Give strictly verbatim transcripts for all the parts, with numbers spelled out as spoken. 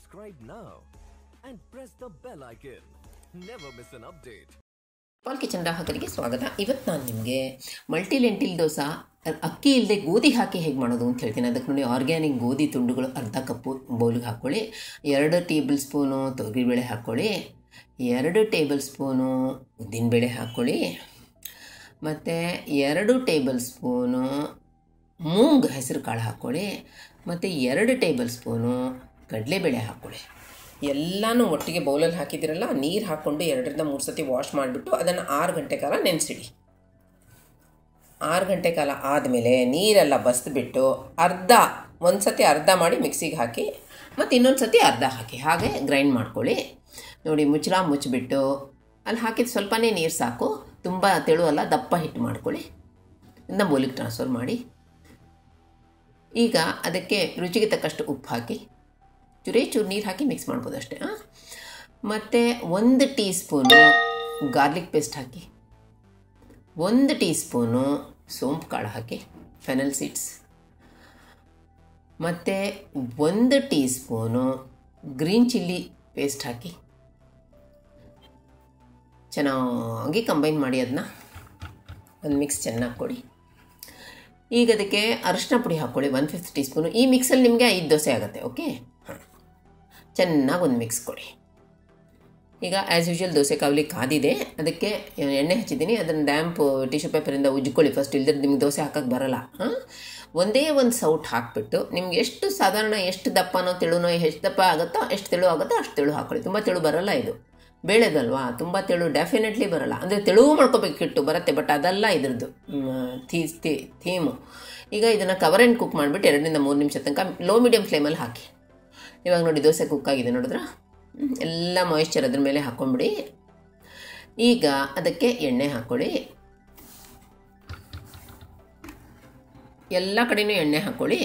Subscribe now and press the bell icon. Never miss an update. Pal kitchen ಗ್ರಾಹಕರಿಗೆ ಸ್ವಾಗತ. ಇವತ್ತು ನಾನು ನಿಮಗೆ ಮಲ್ಟಿ ಲೆಂಟಿಲ್ ದೋಸೆ ಅಕ್ಕಿ ಇಲ್ಲದೆ ಗೋಧಿ ಹಾಕಿ ಹೇಗೆ ಮಾಡೋದು ಅಂತ ಹೇಳ್ತೀನಿ. ಅದಕ್ಕೆ ನೋಡಿ, ಆರ್ಗ್ಯಾನಿಕ್ ಗೋಧಿ ತುಂಡುಗಳು ಅರ್ಧ ಕಪ್ಪು ಬೌಲಿಗೆ ಹಾಕ್ಕೊಳ್ಳಿ. ಎರಡು ಟೇಬಲ್ ಸ್ಪೂನು ತೊಗರಿಬೇಳೆ ಹಾಕ್ಕೊಳ್ಳಿ. ಎರಡು ಟೇಬಲ್ ಸ್ಪೂನು ಉದ್ದಿನಬೇಳೆ ಹಾಕ್ಕೊಳ್ಳಿ. ಮತ್ತು ಎರಡು ಟೇಬಲ್ ಸ್ಪೂನು ಮೂಂಗ್ ಹೆಸರು ಕಾಳು ಹಾಕ್ಕೊಳ್ಳಿ. ಮತ್ತು ಎರಡು ಟೇಬಲ್ ಸ್ಪೂನು ಕಡಲೆಬೇಳೆ ಹಾಕ್ಕೊಳ್ಳಿ. ಎಲ್ಲನೂ ಒಟ್ಟಿಗೆ ಬೌಲಲ್ಲಿ ಹಾಕಿದಿರಲ್ಲ, ನೀರು ಹಾಕ್ಕೊಂಡು ಎರಡರಿಂದ ಮೂರು ಸತಿ ವಾಶ್ ಮಾಡಿಬಿಟ್ಟು ಅದನ್ನು ಆರು ಗಂಟೆ ಕಾಲ ನೆನೆಸಿಡಿ. ಆರು ಗಂಟೆ ಕಾಲ ಆದಮೇಲೆ ನೀರೆಲ್ಲ ಬಸ್ದುಬಿಟ್ಟು ಅರ್ಧ ಒಂದು ಸತಿ ಅರ್ಧ ಮಾಡಿ ಮಿಕ್ಸಿಗೆ ಹಾಕಿ ಮತ್ತು ಇನ್ನೊಂದು ಸತಿ ಅರ್ಧ ಹಾಕಿ ಹಾಗೆ ಗ್ರೈಂಡ್ ಮಾಡ್ಕೊಳ್ಳಿ. ನೋಡಿ, ಮುಚ್ಚಳ ಮುಚ್ಚಿಬಿಟ್ಟು ಅಲ್ಲಿ ಹಾಕಿದ ಸ್ವಲ್ಪನೇ ನೀರು ಸಾಕು, ತುಂಬ ತೆಳು ಅಲ್ಲ, ದಪ್ಪ ಹಿಟ್ಟು ಮಾಡ್ಕೊಳ್ಳಿ. ಇಂದ ಬೋಲಿಗೆ ಟ್ರಾನ್ಸ್ಫರ್ ಮಾಡಿ. ಈಗ ಅದಕ್ಕೆ ರುಚಿಗೆ ತಕ್ಕಷ್ಟು ಉಪ್ಪು ಹಾಕಿ ಚೂರೇ ಚೂರು ನೀರು ಹಾಕಿ ಮಿಕ್ಸ್ ಮಾಡ್ಬೋದು ಅಷ್ಟೇ. ಮತ್ತು ಒಂದು ಟೀ ಸ್ಪೂನು ಗಾರ್ಲಿಕ್ ಪೇಸ್ಟ್ ಹಾಕಿ, ಒಂದು ಟೀ ಸ್ಪೂನು ಸೋಂಪು ಕಾಳು ಹಾಕಿ, ಫೆನಲ್ ಸೀಡ್ಸ್, ಮತ್ತು ಒಂದು teaspoon green chilli paste ಹಾಕಿ ಚೆನ್ನಾಗಿ ಕಂಬೈನ್ ಮಾಡಿ ಅದನ್ನ ಒಂದು ಮಿಕ್ಸ್ ಚೆನ್ನಾಗಿ ಕೊಡಿ. ಈಗ ಅದಕ್ಕೆ ಅರಿಶಿನ ಪುಡಿ ಹಾಕ್ಕೊಳ್ಳಿ, ಒನ್ ಫಿಫ್ತ್ ಟೀ ಸ್ಪೂನು. ಈ ಮಿಕ್ಸಲ್ಲಿ ನಿಮಗೆ ಐದು ದೋಸೆ ಆಗುತ್ತೆ. ಓಕೆ, ಹಾಂ, ಚೆನ್ನಾಗಿ ಒಂದು ಮಿಕ್ಸ್ ಕೊಡಿ. ಈಗ ಆ್ಯಸ್ ಯೂಶ್ವಲ್ ದೋಸೆ ಕಾವಲಿ ಕಾದಿದೆ, ಅದಕ್ಕೆ ಎಣ್ಣೆ ಹಚ್ಚಿದ್ದೀನಿ. ಅದನ್ನು ಡ್ಯಾಂಪ್ ಟಿಶ್ಯೂ ಪೇಪರಿಂದ ಉಜ್ಕೊಳ್ಳಿ ಫಸ್ಟ್, ಇಲ್ದಿದ್ರೆ ನಿಮ್ಗೆ ದೋಸೆ ಹಾಕೋಕ್ಕೆ ಬರೋಲ್ಲ. ಹಾಂ, ಒಂದೇ ಒಂದು ಸೌಟ್ ಹಾಕಿಬಿಟ್ಟು ನಿಮ್ಗೆ ಎಷ್ಟು ಸಾಧಾರಣ ಎಷ್ಟು ದಪ್ಪನೋ ತೆಳುನೋ ಎಷ್ಟು ದಪ್ಪ ಆಗುತ್ತೋ ಎಷ್ಟು ತೆಳು ಆಗುತ್ತೋ ಅಷ್ಟು ತೆಳು ಹಾಕ್ಕೊಳ್ಳಿ. ತುಂಬ ತೆಳು ಬರೋಲ್ಲ, ಇದು ಬೇಳೆದಲ್ವಾ, ತುಂಬ ತೆಳು ಡೆಫಿನೆಟ್ಲಿ ಬರೋಲ್ಲ. ಅಂದರೆ ತೆಳುವು ಮಾಡ್ಕೋಬೇಕಿಟ್ಟು ಬರುತ್ತೆ, ಬಟ್ ಅದಲ್ಲ ಇದ್ರದ್ದು ಥೀ ಥೀಮು. ಈಗ ಇದನ್ನು ಕವರ್ ಆ್ಯಂಡ್ ಕುಕ್ ಮಾಡಿಬಿಟ್ಟು ಎರಡರಿಂದ ಮೂರು ನಿಮಿಷ ತನಕ ಲೋ ಮೀಡಿಯಮ್ ಫ್ಲೇಮಲ್ಲಿ ಹಾಕಿ. ಇವಾಗ ನೋಡಿ, ದೋಸೆ ಕುಕ್ ಆಗಿದೆ ನೋಡಿದ್ರ, ಎಲ್ಲ ಮಾಯಿಶ್ಚರ್ ಅದ್ರ ಮೇಲೆ ಹಾಕ್ಕೊಂಬಿಡಿ. ಈಗ ಅದಕ್ಕೆ ಎಣ್ಣೆ ಹಾಕ್ಕೊಳ್ಳಿ, ಎಲ್ಲ ಕಡೆಯೂ ಎಣ್ಣೆ ಹಾಕ್ಕೊಳ್ಳಿ.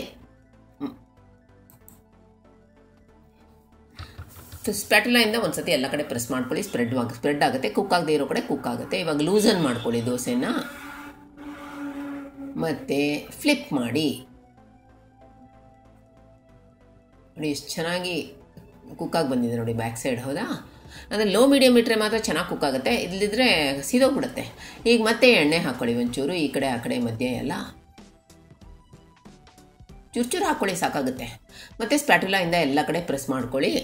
ಸ್ಪ್ಯಾಟುಲಾಯಿಂದ ಒಂದು ಸತಿ ಎಲ್ಲ ಕಡೆ ಪ್ರೆಸ್ ಮಾಡ್ಕೊಳ್ಳಿ. ಸ್ಪ್ರೆಡ್ ಆಗ ಸ್ಪ್ರೆಡ್ ಆಗುತ್ತೆ, ಕುಕ್ ಆಗದೆ ಇರೋ ಕಡೆ ಕುಕ್ ಆಗುತ್ತೆ. ಇವಾಗ ಲೂಸನ್ ಮಾಡ್ಕೊಳ್ಳಿ ದೋಸೆನ, ಮತ್ತು ಫ್ಲಿಪ್ ಮಾಡಿ ನೋಡಿ, ಎಷ್ಟು ಚೆನ್ನಾಗಿ ಕುಕ್ಕಾಗಿ ಬಂದಿದೆ ನೋಡಿ ಬ್ಯಾಕ್ ಸೈಡ್. ಹೌದಾ? ಅಂದರೆ ಲೋ ಮೀಡಿಯಮ್ ಇಟ್ಟರೆ ಮಾತ್ರ ಚೆನ್ನಾಗಿ ಕುಕ್ ಆಗುತ್ತೆ, ಇಲ್ಲದಿದ್ದರೆ ಸೀದೋಗ್ಬಿಡುತ್ತೆ. ಈಗ ಮತ್ತೆ ಎಣ್ಣೆ ಹಾಕ್ಕೊಳ್ಳಿ ಒಂಚೂರು, ಈ ಕಡೆ ಆ ಕಡೆ ಮಧ್ಯೆ ಎಲ್ಲ ಚೂರು ಚೂರು ಹಾಕ್ಕೊಳ್ಳಿ, ಸಾಕಾಗುತ್ತೆ. ಮತ್ತು ಸ್ಪ್ಯಾಟುಲಾಯಿಂದ ಎಲ್ಲ ಕಡೆ ಪ್ರೆಸ್ ಮಾಡ್ಕೊಳ್ಳಿ.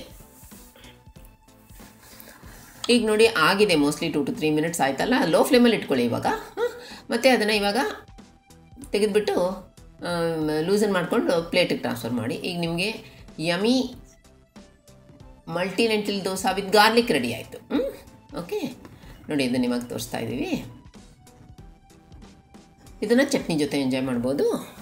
ಈಗ ನೋಡಿ ಆಗಿದೆ, mostly two two three minutes ಆಯ್ತಲ್ಲ. ಲೋ ಫ್ಲೇಮಲ್ಲಿ ಇಟ್ಕೊಳ್ಳಿ ಇವಾಗ. ಮತ್ತು ಅದನ್ನು ಇವಾಗ ತೆಗೆದುಬಿಟ್ಟು ಲೂಸನ್ ಮಾಡಿಕೊಂಡು ಪ್ಲೇಟಿಗೆ ಟ್ರಾನ್ಸ್ಫರ್ ಮಾಡಿ. ಈಗ ನಿಮಗೆ yummy multi lentil dosa with garlic ready ಆಯಿತು. ಹ್ಞೂ ಓಕೆ, ನೋಡಿ ಇದನ್ನು ಇವಾಗ ತೋರಿಸ್ತಾ ಇದ್ದೀವಿ. ಇದನ್ನು ಚಟ್ನಿ ಜೊತೆ ಎಂಜಾಯ್ ಮಾಡ್ಬೋದು.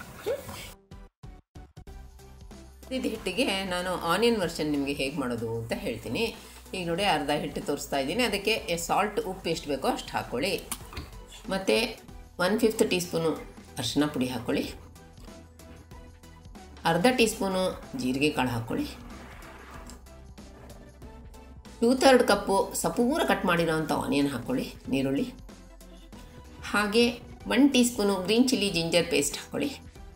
ಇದು ಹಿಟ್ಟಿಗೆ ನಾನು ಆನಿಯನ್ ವರ್ಷನ್ ನಿಮಗೆ ಹೇಗೆ ಮಾಡೋದು ಅಂತ ಹೇಳ್ತೀನಿ. ಈಗ ನೋಡಿ, ಅರ್ಧ ಹಿಟ್ಟು ತೋರಿಸ್ತಾ ಇದ್ದೀನಿ. ಅದಕ್ಕೆ ಸಾಲ್ಟ್ ಉಪ್ಪು ಎಷ್ಟು ಬೇಕೋ ಅಷ್ಟು ಹಾಕ್ಕೊಳ್ಳಿ. ಮತ್ತು ಒನ್ ಫಿಫ್ತ್ ಟೀ ಸ್ಪೂನು ಅರಿಶಿನ ಪುಡಿ ಹಾಕ್ಕೊಳ್ಳಿ. ಅರ್ಧ ಟೀ ಸ್ಪೂನು ಜೀರಿಗೆ ಕಾಳು ಹಾಕ್ಕೊಳ್ಳಿ. ಟೂ ಥರ್ಡ್ ಕಪ್ಪು ಸಪೂರ ಕಟ್ ಮಾಡಿರೋ ಅಂಥ ಆನಿಯನ್ ಹಾಕ್ಕೊಳ್ಳಿ, ನೀರುಳ್ಳಿ. ಹಾಗೆ one teaspoon green chilli ginger paste ಹಾಕ್ಕೊಳ್ಳಿ.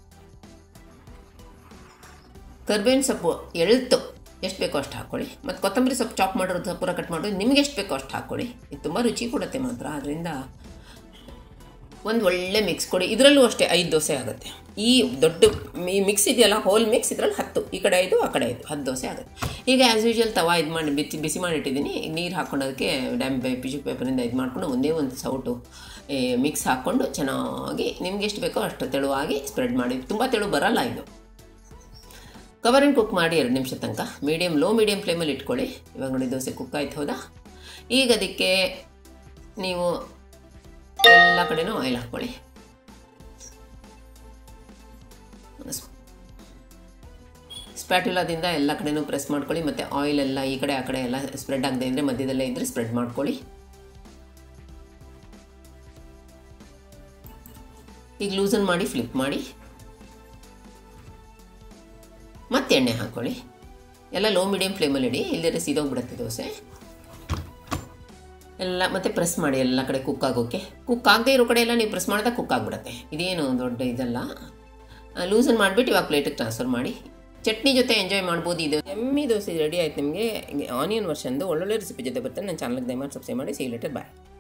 ಕರ್ಬೇವಿನ ಸೊಪ್ಪು ಎಳ್ತು ಎಷ್ಟು ಬೇಕೋ ಅಷ್ಟು ಹಾಕ್ಕೊಳ್ಳಿ. ಮತ್ತು ಕೊತ್ತಂಬರಿ ಸೊಪ್ಪು ಚಾಪ್ ಮಾಡಿರೋದು ಸಪೂರ ಕಟ್ ಮಾಡೋದು ನಿಮ್ಗೆ ಎಷ್ಟು ಬೇಕೋ ಅಷ್ಟು ಹಾಕ್ಕೊಳ್ಳಿ. ಇದು ತುಂಬ ರುಚಿ ಕೊಡುತ್ತೆ ಮಾತ್ರ. ಅದರಿಂದ ಒಂದು ಒಳ್ಳೆ ಮಿಕ್ಸ್ ಕೊಡಿ. ಇದರಲ್ಲೂ ಅಷ್ಟೇ ಐದು ದೋಸೆ ಆಗುತ್ತೆ. ಈ ದೊಡ್ಡ ಈ ಮಿಕ್ಸ್ ಇದೆಯಲ್ಲ, ಹೋಲ್ ಮಿಕ್ಸ್, ಇದರಲ್ಲಿ ಹತ್ತು, ಈ ಕಡೆ ಐದು ಆ ಕಡೆ ಐದು, ಹತ್ತು ದೋಸೆ ಆಗುತ್ತೆ. ಈಗ ಆ್ಯಸ್ ಯೂಶ್ವಲ್ ತವಾ ಇದು ಮಾಡಿ ಬಿಸಿ ಬಿಸಿ ಮಾಡಿಟ್ಟಿದ್ದೀನಿ. ನೀರು ಹಾಕ್ಕೊಂಡೋದಕ್ಕೆ ಡ್ಯಾಮ್ ಟಿಶ್ಯೂ ಪೇಪರಿಂದ ಇದು ಮಾಡಿಕೊಂಡು ಒಂದೇ ಒಂದು ಸೌಟು ಮಿಕ್ಸ್ ಹಾಕ್ಕೊಂಡು ಚೆನ್ನಾಗಿ ನಿಮ್ಗೆ ಎಷ್ಟು ಬೇಕೋ ಅಷ್ಟು ತೆಳುವಾಗಿ ಸ್ಪ್ರೆಡ್ ಮಾಡಿ. ತುಂಬ ತೆಳು ಬರೋಲ್ಲ ಇದು. ಕವರ್ ಆ್ಯಂಡ್ ಕುಕ್ ಮಾಡಿ ಎರಡು ನಿಮಿಷ ತನಕ ಮೀಡಿಯಮ್ ಲೋ ಮೀಡಿಯಮ್ ಫ್ಲೇಮಲ್ಲಿ ಇಟ್ಕೊಳ್ಳಿ. ಇವಾಗ ನೋಡಿ ದೋಸೆ ಕುಕ್ ಆಯ್ತು. ಹೌದಾ? ಈಗ ಅದಕ್ಕೆ ನೀವು ಎಲ್ಲ ಕಡೆನೂ ಆಯಿಲ್ ಹಾಕ್ಕೊಳ್ಳಿ. ಸ್ಪ್ಯಾಟುಲಾದಿಂದ ಎಲ್ಲ ಕಡೆನೂ ಪ್ರೆಸ್ ಮಾಡ್ಕೊಳ್ಳಿ. ಮತ್ತು ಆಯಿಲೆಲ್ಲ ಈ ಕಡೆ ಆ ಕಡೆ ಎಲ್ಲ ಸ್ಪ್ರೆಡ್ ಆಗದೆ ಇದ್ದರೆ ಮಧ್ಯದಲ್ಲೇ ಇದ್ದರೆ ಸ್ಪ್ರೆಡ್ ಮಾಡ್ಕೊಳ್ಳಿ. ಈಗ ಲೂಸನ್ ಮಾಡಿ ಫ್ಲಿಪ್ ಮಾಡಿ ಮತ್ತೆ ಎಣ್ಣೆ ಹಾಕ್ಕೊಳ್ಳಿ. ಎಲ್ಲ ಲೋ ಮೀಡಿಯಮ್ ಫ್ಲೇಮಲ್ಲಿ ಇಡಿ, ಇಲ್ಲದೇ ಸೀದೋಗ್ಬಿಡುತ್ತೆ ದೋಸೆ ಎಲ್ಲ. ಮತ್ತು ಪ್ರೆಸ್ ಮಾಡಿ ಎಲ್ಲ ಕಡೆ ಕುಕ್ ಆಗೋಕ್ಕೆ. ಕುಕ್ ಆಗದೆ ಇರೋ ಕಡೆ ಎಲ್ಲ ನೀವು ಪ್ರೆಸ್ ಮಾಡಿದಾಗ ಕುಕ್ ಆಗಿಬಿಡುತ್ತೆ. ಇದೇನು ದೊಡ್ಡ ಇದಲ್ಲ. ಲೂಸನ್ ಮಾಡಿಬಿಟ್ಟು ಇವಾಗ ಪ್ಲೇಟಿಗೆ ಟ್ರಾನ್ಸ್ಫರ್ ಮಾಡಿ. ಚಟ್ನಿ ಜೊತೆ ಎಂಜಾಯ್ ಮಾಡ್ಬೋದು. ಇದು ಎಮ್ಮಿ ದೋಸೆ ರೆಡಿ ಆಯ್ತು ನಿಮಗೆ. ಆನಿಯನ್ ವರ್ಷನ್ದು ಒಳ್ಳೊಳ್ಳೆ ರೆಸಿಪಿ ಜೊತೆ ಬರ್ತಾರೆ. ನನ್ನ ಚಾನಲ್ಗೆ ದಯಮಾಡಿ ಸಬ್ಸ್ಕ್ರೈಬ್ ಮಾಡಿ. See you later, bye.